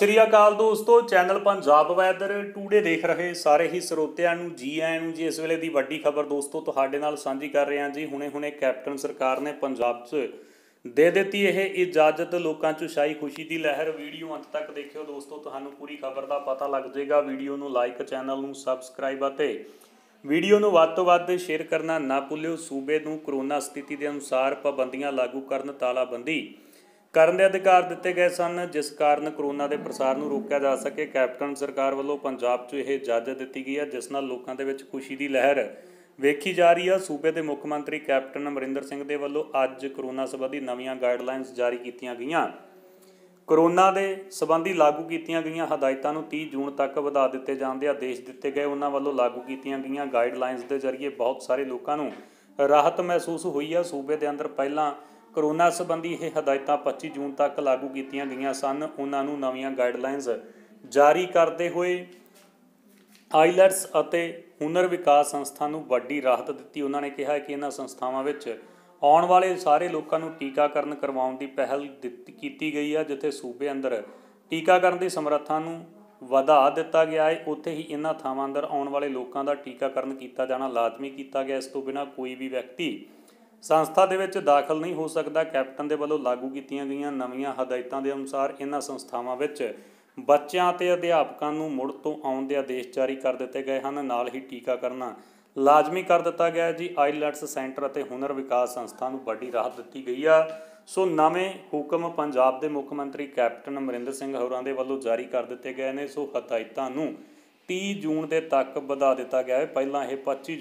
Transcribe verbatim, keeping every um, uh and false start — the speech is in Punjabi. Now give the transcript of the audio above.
ਸ਼੍ਰੀ ਅਕਾਲ ਦੋਸਤੋ, ਚੈਨਲ ਪੰਜਾਬ ਵੈਦਰ ਟੂਡੇ ਦੇਖ ਰਹੇ ਸਾਰੇ ਹੀ ਸਰੋਤਿਆਂ ਨੂੰ ਜੀ ਆਇਆਂ ਨੂੰ ਜੀ। ਇਸ ਵੇਲੇ ਦੀ ਵੱਡੀ ਖਬਰ ਦੋਸਤੋ ਤੁਹਾਡੇ ਨਾਲ ਸਾਂਝੀ ਕਰ ਰਹੇ ਹਾਂ ਜੀ। ਹੁਣੇ ਹੁਣੇ ਕੈਪਟਨ ਸਰਕਾਰ ਨੇ ਪੰਜਾਬ 'ਚ ਦੇ ਦਿੱਤੀ ਇਹ ਇਜਾਜ਼ਤ, ਲੋਕਾਂ 'ਚ ਛਾਈ ਖੁਸ਼ੀ ਦੀ ਲਹਿਰ। ਵੀਡੀਓ ਅੰਤ ਤੱਕ ਦੇਖਿਓ ਦੋਸਤੋ, ਤੁਹਾਨੂੰ ਪੂਰੀ ਖਬਰ ਦਾ ਪਤਾ ਲੱਗ ਜਾਏਗਾ। ਵੀਡੀਓ ਨੂੰ ਲਾਈਕ, ਚੈਨਲ ਨੂੰ ਸਬਸਕ੍ਰਾਈਬ ਅਤੇ ਵੀਡੀਓ ਨੂੰ ਵੱਧ ਤੋਂ ਵੱਧ ਸ਼ੇਅਰ ਕਰਨਾ ਨਾ ਭੁੱਲਿਓ। ਸੂਬੇ ਨੂੰ ਕਰੋਨਾ ਸਥਿਤੀ ਦੇ ਅਨੁਸਾਰ ਪਾਬੰਦੀਆਂ ਲਾਗੂ ਕਰਨ, ਤਾਲਾਬੰਦੀ ਕਰਨ ਦੇ ਅਧਿਕਾਰ ਦਿੱਤੇ ਗਏ ਸਨ, ਜਿਸ ਕਾਰਨ ਕਰੋਨਾ ਦੇ ਪ੍ਰਸਾਰ ਨੂੰ ਰੋਕਿਆ ਜਾ ਸਕੇ। ਕੈਪਟਨ ਸਰਕਾਰ ਵੱਲੋਂ ਪੰਜਾਬ 'ਚ ਇਹ ਇਜਾਜ਼ਤ ਦਿੱਤੀ ਗਈ ਹੈ, ਜਿਸ ਨਾਲ ਲੋਕਾਂ ਦੇ ਵਿੱਚ ਖੁਸ਼ੀ ਦੀ ਲਹਿਰ ਵੇਖੀ ਜਾ ਰਹੀ ਹੈ। ਸੂਬੇ ਦੇ ਮੁੱਖ ਮੰਤਰੀ ਕੈਪਟਨ ਅਮਰਿੰਦਰ ਸਿੰਘ ਦੇ ਵੱਲੋਂ ਅੱਜ ਕਰੋਨਾ ਸੰਬੰਧੀ ਨਵੀਆਂ ਗਾਈਡਲਾਈਨਸ ਜਾਰੀ ਕੀਤੀਆਂ ਗਈਆਂ। ਕਰੋਨਾ ਦੇ ਸੰਬੰਧੀ ਲਾਗੂ ਕੀਤੀਆਂ ਗਈਆਂ ਹਦਾਇਤਾਂ ਨੂੰ ਤੀਹ ਜੂਨ ਤੱਕ ਵਧਾ ਦਿੱਤੇ ਜਾਣ ਦੇ ਆਦੇਸ਼ ਦਿੱਤੇ ਗਏ। ਉਹਨਾਂ ਵੱਲੋਂ ਲਾਗੂ ਕੀਤੀਆਂ ਗਈਆਂ ਗਾਈਡਲਾਈਨਸ ਦੇ ਜ਼ਰੀਏ ਬਹੁਤ ਸਾਰੇ ਲੋਕਾਂ ਨੂੰ ਰਾਹਤ ਮਹਿਸੂਸ ਹੋਈ ਹੈ। ਸੂਬੇ ਦੇ ਅੰਦਰ ਪਹਿਲਾਂ ਕਰੋਨਾ ਸੰਬੰਧੀ ਇਹ ਹਦਾਇਤਾਂ ਪੱਚੀ ਜੂਨ ਤੱਕ ਲਾਗੂ ਕੀਤੀਆਂ ਗਈਆਂ ਸਨ। ਉਹਨਾਂ ਨੂੰ ਨਵੀਆਂ ਗਾਈਡਲਾਈਨਸ ਜਾਰੀ ਕਰਦੇ ਹੋਏ ਆਈਲੈਟਸ ਅਤੇ ਹੁਨਰ ਵਿਕਾਸ ਸੰਸਥਾ ਨੂੰ ਵੱਡੀ ਰਾਹਤ ਦਿੱਤੀ। ਉਹਨਾਂ ਨੇ ਕਿਹਾ ਕਿ ਇਹਨਾਂ ਸੰਸਥਾਵਾਂ ਵਿੱਚ ਆਉਣ ਵਾਲੇ ਸਾਰੇ ਲੋਕਾਂ ਨੂੰ ਟੀਕਾਕਰਨ ਕਰਵਾਉਣ ਦੀ ਪਹਿਲ ਦਿੱਤੀ ਕੀਤੀ ਗਈ ਹੈ। ਜਿੱਥੇ ਸੂਬੇ ਅੰਦਰ ਟੀਕਾਕਰਨ ਦੀ ਸਮਰੱਥਾ ਨੂੰ ਵਧਾ ਦਿੱਤਾ ਗਿਆ ਹੈ, ਉੱਥੇ ਹੀ ਇਹਨਾਂ ਥਾਵਾਂ ਅੰਦਰ ਆਉਣ ਵਾਲੇ ਲੋਕਾਂ ਦਾ ਟੀਕਾਕਰਨ ਕੀਤਾ ਜਾਣਾ ਲਾਜ਼ਮੀ ਕੀਤਾ ਗਿਆ। ਇਸ ਤੋਂ ਬਿਨਾਂ ਕੋਈ ਵੀ ਵਿਅਕਤੀ ਸੰਸਥਾ ਦੇ ਵਿੱਚ ਦਾਖਲ ਨਹੀਂ ਹੋ ਸਕਦਾ। ਕੈਪਟਨ ਦੇ ਵੱਲੋਂ ਲਾਗੂ ਕੀਤੀਆਂ ਗਈਆਂ ਨਵੀਆਂ ਹਦਾਇਤਾਂ ਦੇ ਅਨੁਸਾਰ ਇਹਨਾਂ ਸੰਸਥਾਵਾਂ ਵਿੱਚ ਬੱਚਿਆਂ ਅਤੇ ਅਧਿਆਪਕਾਂ ਨੂੰ ਮੁੜ ਤੋਂ ਆਉਣ ਦੇ ਆਦੇਸ਼ ਜਾਰੀ ਕਰ ਦਿੱਤੇ ਗਏ ਹਨ। ਨਾਲ ਹੀ ਟੀਕਾਕਰਨ ਲਾਜ਼ਮੀ ਕਰ ਦਿੱਤਾ ਗਿਆ ਹੈ ਜੀ। ਆਈਲੈਟਸ ਸੈਂਟਰ ਅਤੇ ਹੁਨਰ ਵਿਕਾਸ ਸੰਸਥਾ ਨੂੰ ਵੱਡੀ ਰਾਹਤ ਦਿੱਤੀ ਗਈ ਆ। ਸੋ ਨਵੇਂ ਹੁਕਮ ਪੰਜਾਬ ਦੇ ਮੁੱਖ ਮੰਤਰੀ ਕੈਪਟਨ ਅਮਰਿੰਦਰ ਸਿੰਘ ਹੋਰਾਂ ਦੇ ਵੱਲੋਂ ਜਾਰੀ ਕਰ ਦਿੱਤੇ ਗਏ ਨੇ। ਸੋ ਹਦਾਇਤਾਂ ਨੂੰ ਤੀਹ ਜੂਨ ਦੇ ਤੱਕ ਵਧਾ ਦਿੱਤਾ ਗਿਆ ਹੈ। ਪਹਿਲਾਂ ਇਹ ਪੱਚੀ